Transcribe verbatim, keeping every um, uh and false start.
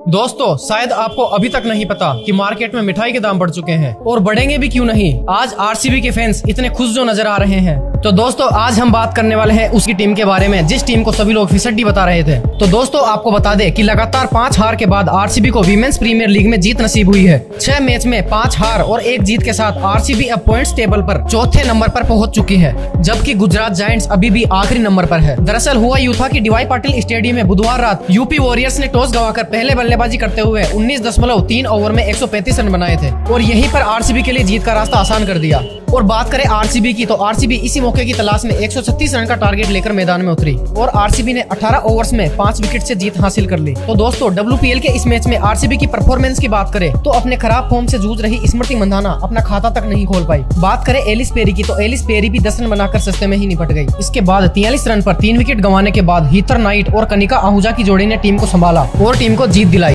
दोस्तों शायद आपको अभी तक नहीं पता कि मार्केट में मिठाई के दाम बढ़ चुके हैं और बढ़ेंगे भी क्यों नहीं। आज आरसीबी के फैंस इतने खुश जो नजर आ रहे हैं। तो दोस्तों आज हम बात करने वाले हैं उसकी टीम के बारे में जिस टीम को सभी लोग फिसड्डी बता रहे थे। तो दोस्तों आपको बता दें कि लगातार पांच हार के बाद आरसीबी को वीमेंस प्रीमियर लीग में जीत नसीब हुई है। छह मैच में पांच हार और एक जीत के साथ आरसीबी अब पॉइंट्स टेबल पर चौथे नंबर पर पहुंच चुकी है, जबकि गुजरात जायंट्स अभी भी आखिरी नंबर पर है। दरअसल हुआ यूं था कि डीवाई पाटिल स्टेडियम में बुधवार रात यूपी वॉरियर्स ने टॉस गंवाकर पहले बल्लेबाजी करते हुए उन्नीस दशमलव तीन ओवर में एक सौ पैंतीस रन बनाए थे और यहीं पर आरसीबी के लिए जीत का रास्ता आसान कर दिया। और बात करें आरसीबी की तो आरसीबी इसी मौके की तलाश में एक सौ छत्तीस रन का टारगेट लेकर मैदान में उतरी और आरसीबी ने अठारह ओवर्स में पांच विकेट से जीत हासिल कर ली। तो दोस्तों डब्ल्यूपीएल के इस मैच में आरसीबी की परफॉर्मेंस की बात करें तो अपने खराब फॉर्म से जूझ रही स्मृति मंधाना अपना खाता तक नहीं खोल पाई। बात करें एलिस पेरी की तो एलिस पेरी भी दस रन बनाकर सस्ते में ही निपट गई। इसके बाद तियालीस रन पर तीन विकेट गंवाने के बाद हीथर नाइट और कनिका आहूजा की जोड़ी ने टीम को संभाला और टीम को जीत दिलाई।